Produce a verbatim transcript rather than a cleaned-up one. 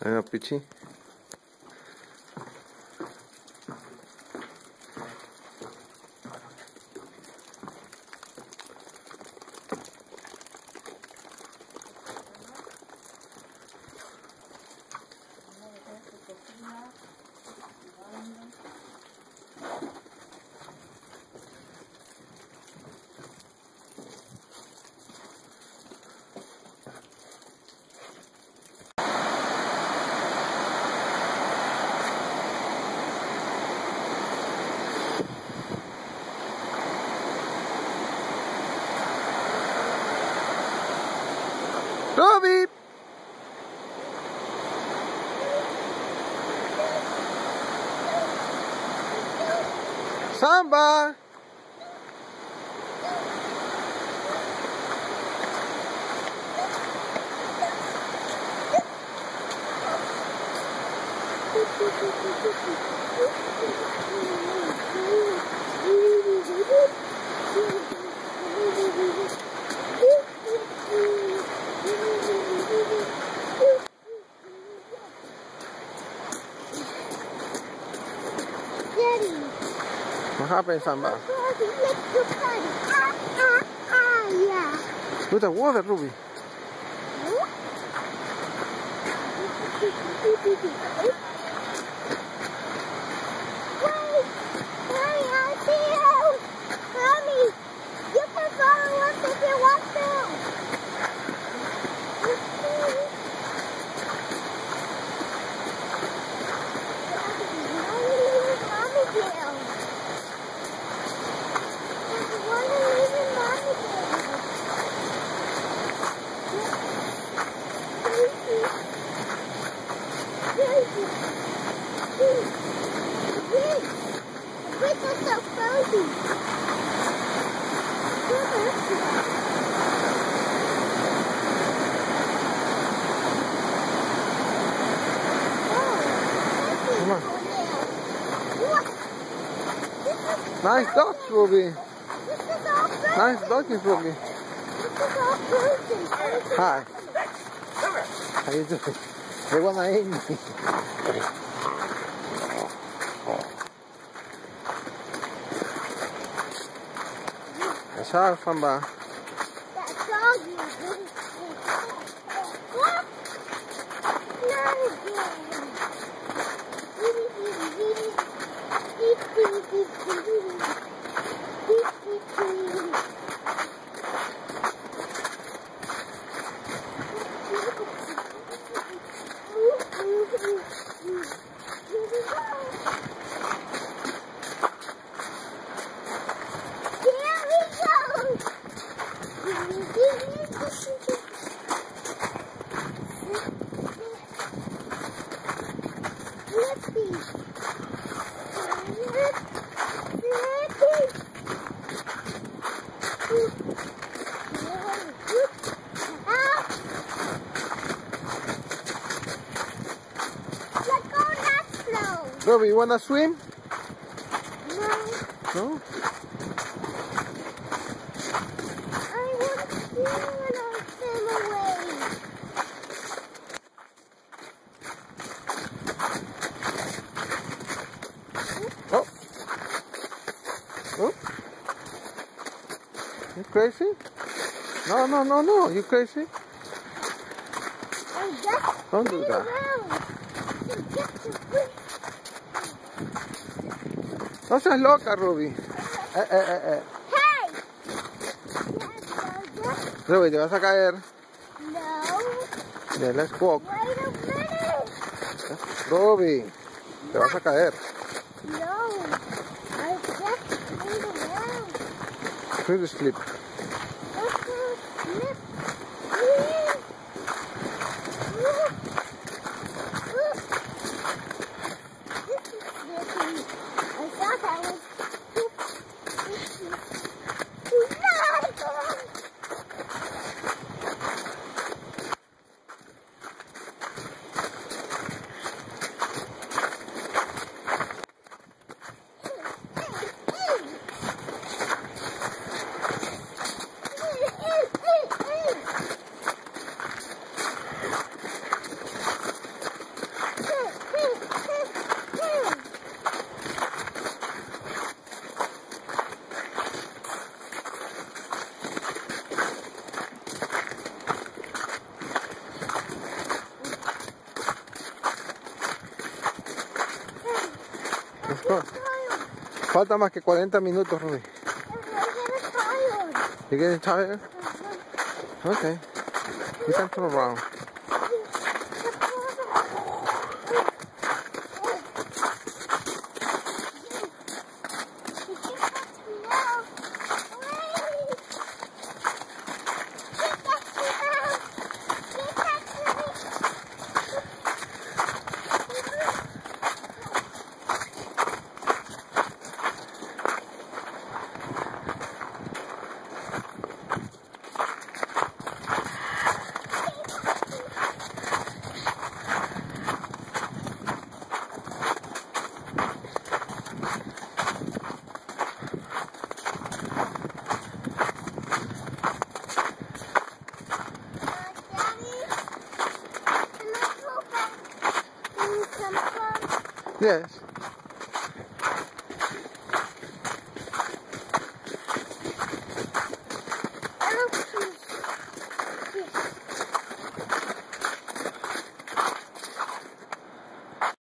Ayun, Pichi. Robbie! Samba! What happened, Samba? Let's go party. Ah, ah, ah, yeah. Look at the water, Ruby. Wait, Mommy, I'll see you. Mommy, you can follow us if you want to. Come on. Nice dogs, Ruby. Nice doggies, Ruby. Hi. How you doing? They wanna eat me. That's how, Samba. That dog is what? Ruby, you wanna swim? No. No? I want to swim when I swim away. Oh. Oh. You crazy? No, no, no, no. You crazy? I just Don't do that. No seas loca, Ruby. Eh, eh, eh, eh. Hey! Ruby, te vas a caer. No. Yeah, let's walk. Wait a minute. Ruby, te vas a caer. No. I just moved around. Really slip. Let's go slip. Please. Look. Look. This is slippy. I thought that was Let's go. Falta más que cuarenta minutos, Ruby. You getting tired? Okay. You can turn around. Yes.